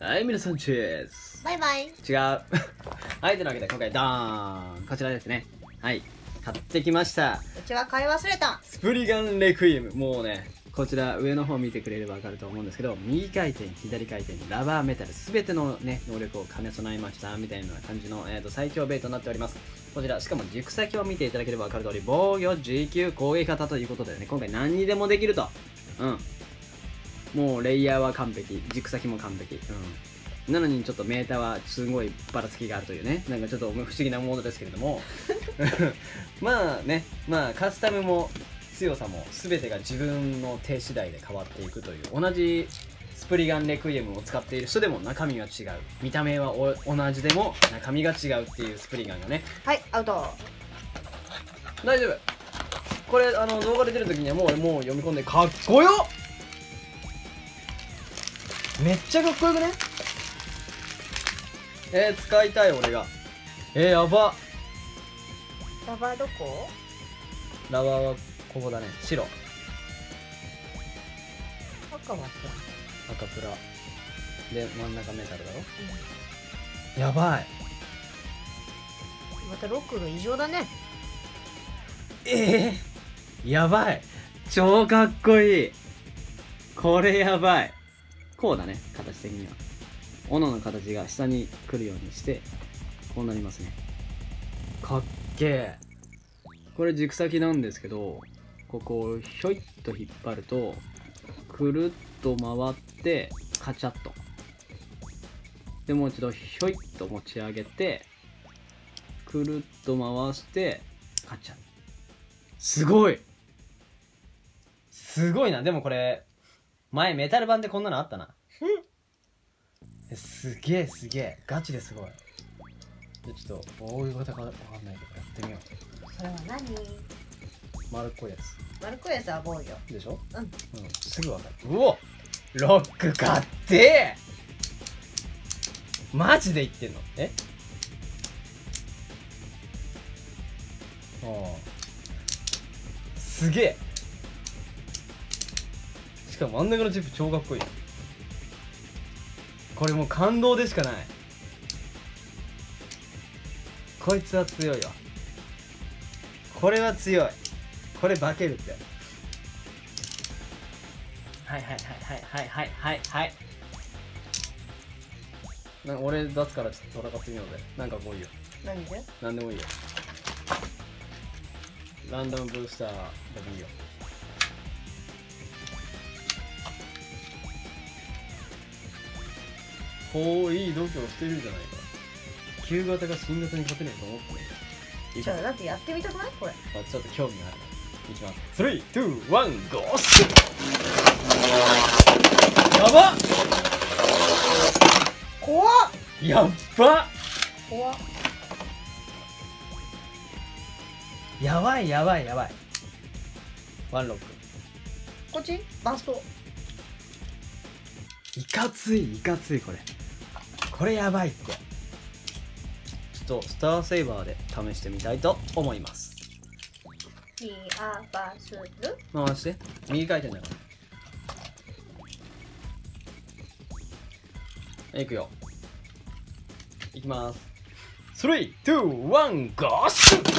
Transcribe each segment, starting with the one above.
はい、皆さんチェーズ。 バイバイ。 違う。はい、というわけで今回ダーンこちらですね。はい、買ってきました。 うちは買い忘れた。 スプリガンレクイエム。もうね、こちら上の方見てくれればわかると思うんですけど、右回転、左回転、ラバーメタル、すべてのね、能力を兼ね備えましたみたいな感じの、最強ベイトになっております。こちら、しかも軸先を見ていただければわかる通り、防御、持久、攻撃型ということでね、今回何にでもできると。もうレイヤーは完璧、軸先も完璧。なのにちょっとメーターはすごいばらつきがあるというね、なんかちょっと不思議なモードですけれどもまあね、まあカスタムも強さも全てが自分の手次第で変わっていくという、同じスプリガンレクイエムを使っている人でも中身は違う、見た目は同じでも中身が違うっていうスプリガンがね。 はい、アウト。 大丈夫、これ動画で出るときにはもう読み込んで、かっこよっ、めっちゃかっこよくね。使いたい俺が。やば。 ラバーどこ？ ラバーはここだね。白。 赤はさ。 赤プラ。で、真ん中メタルだろ。やばい。 またロックが異常だね。 やばい。超かっこいい。これやばい。こうだね、形的には。斧の形が下に来るようにしてこうなりますね。かっけえ。これ軸先なんですけど、ここをひょいっと引っ張るとくるっと回ってカチャッと、でもう一度ひょいっと持ち上げてくるっと回してカチャッ。すごいすごいな。でもこれ前メタル版でこんなのあったな。すげえすげえ、ガチですごい。じゃちょっと大型かわかんないけどやってみよう。 それは何？ 丸っこいやつ丸っこいやつは防御でしょ。 うん、 すぐわかる。うお、ロック買ってー、マジで言ってんの？すげえ。しかも真ん中のチップ超かっこいい。これもう感動でしかない。こいつは強いわ。これは強い。これ化けるって。はいはいはいはいはいはいはい。俺出すからちょっと戦ってみようぜ。なんかもういいよ。 何で？ なんでもいいよ。ランダムブースターでもいいよ。こういい度胸してるじゃないか。旧型が新型に勝てないと思ってない。 じゃあだってやってみたくないこれ？ ちょっと興味がある。いきます。3、2、1、ゴース。やばっ、 怖っ。 やっば、 怖っ。 やばいやばいやばい。ワンロック。 こっちバースト。 いかついいかつい。これこれやばいって。ちょっとスターセイバーで試してみたいと思います。 リアバスル回して、右回転だから。いくよ。いきます。3、2、1、ゴーシュ。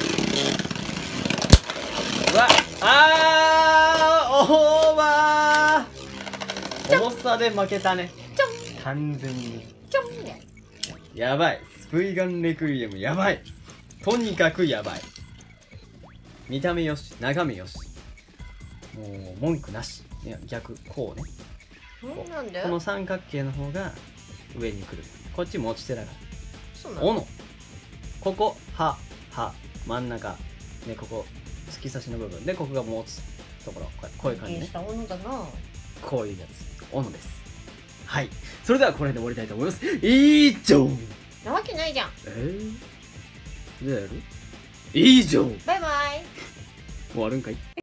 うわ、オーバー。重さで負けたね。 ちょん完全に。 ちょんね。 やばい。スプリガンレクイエムやばい。とにかくやばい。見た目よし、中身よし。もう文句なし。いや逆、こうね。 なんで？ この三角形の方が上に来る。こっち持ち手だから。 そうなの？ 斧。ここ、刃、真ん中。ね、ここ、突き刺しの部分。で、ここが持つところ。こういう感じね。 したものだな。 こういうやつ。斧です。はい。それではこれで終わりたいと思います。以上。 なわけないじゃん。 じゃあやる？以上。 バイバイ。 終わるんかい。